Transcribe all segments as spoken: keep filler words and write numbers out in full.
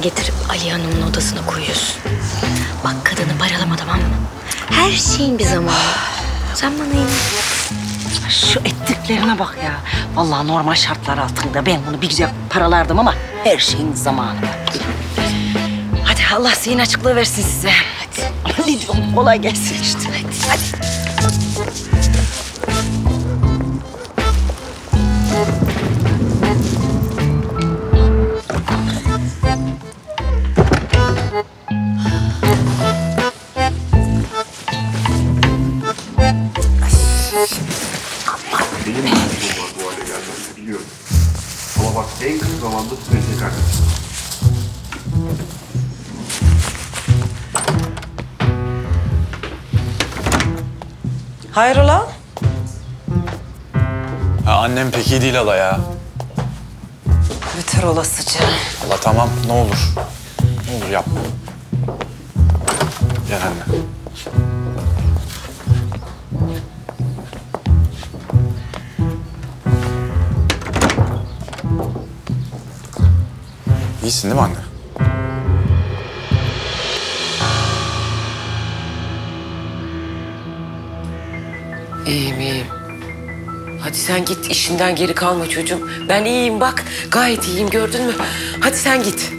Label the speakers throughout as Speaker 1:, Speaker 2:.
Speaker 1: getirip Ali Hanım'ın odasına koyuyorsun. Bak kadını paralama, tamam mı? Her şeyin bir zamanı. Sen bana inan.
Speaker 2: Şu ettiklerine bak ya. Vallahi normal şartlar altında ben bunu bir güzel paralardım ama her şeyin zamanı var. Hadi Allah zihin açıklığı versin size. Hadi. Ne diyorum, kolay gelsin işte. Hadi. Hadi.
Speaker 3: Benim de var bu hale gelmesi biliyorum. Ama bak en kısa zamanda seni tekrar kaçırdım.
Speaker 2: Hayrola?
Speaker 4: Ha, annem pek iyi değil hala ya.
Speaker 2: Beter olasıca.
Speaker 4: Hala tamam, ne olur. Ne olur yapma. Gel anne. İyisin değil mi anne?
Speaker 5: İyiyim, iyiyim. Hadi sen git, işinden geri kalma çocuğum. Ben iyiyim bak, gayet iyiyim, gördün mü? Hadi sen git.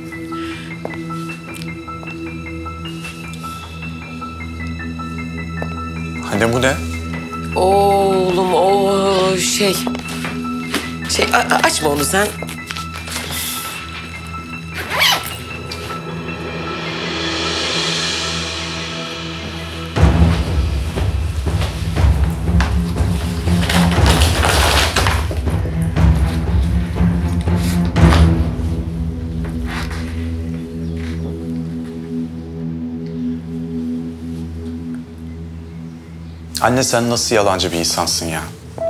Speaker 4: Anne bu ne?
Speaker 5: Oğlum o şey... Şey, a- a- açma onu sen.
Speaker 4: Anne sen nasıl yalancı bir insansın ya?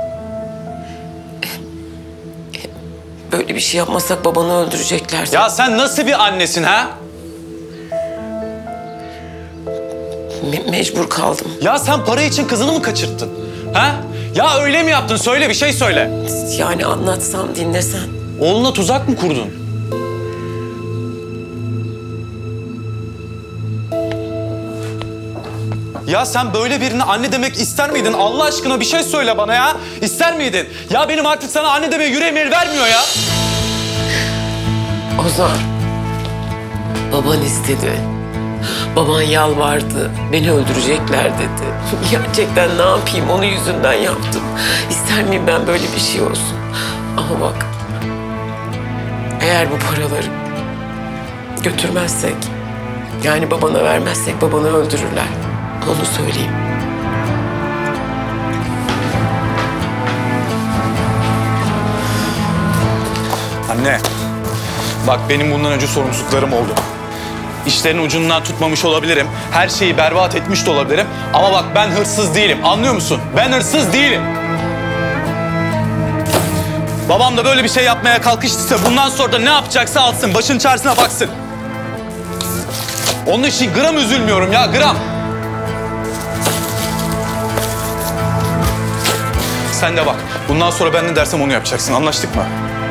Speaker 5: Böyle bir şey yapmasak babanı öldüreceklerdi.
Speaker 4: Ya sen nasıl bir annesin ha?
Speaker 5: Me- mecbur kaldım.
Speaker 4: Ya sen para için kızını mı kaçırttın? Ha? Ya öyle mi yaptın? Söyle, bir şey söyle.
Speaker 5: Yani anlatsam, dinlesen.
Speaker 4: Oğluna tuzak mı kurdun? Ya sen böyle birine anne demek ister miydin? Allah aşkına bir şey söyle bana ya. İster miydin? Ya benim artık sana anne demeye yüreğim el vermiyor ya.
Speaker 5: Ozan, baban istedi. Baban yalvardı, beni öldürecekler dedi. Gerçekten ne yapayım, onun yüzünden yaptım. İster miyim ben böyle bir şey olsun? Ama bak, eğer bu paraları götürmezsek, yani babana vermezsek babanı öldürürler. Onu söyleyeyim.
Speaker 4: Anne, bak benim bundan önce sorumsuzluklarım oldu. İşlerin ucundan tutmamış olabilirim. Her şeyi berbat etmiş de olabilirim. Ama bak ben hırsız değilim. Anlıyor musun? Ben hırsız değilim. Babam da böyle bir şey yapmaya kalkıştıysa bundan sonra da ne yapacaksa alsın. Başın çaresine baksın. Onun için gram üzülmüyorum ya, gram. Sen de bak. Bundan sonra ben ne dersem onu yapacaksın. Anlaştık mı?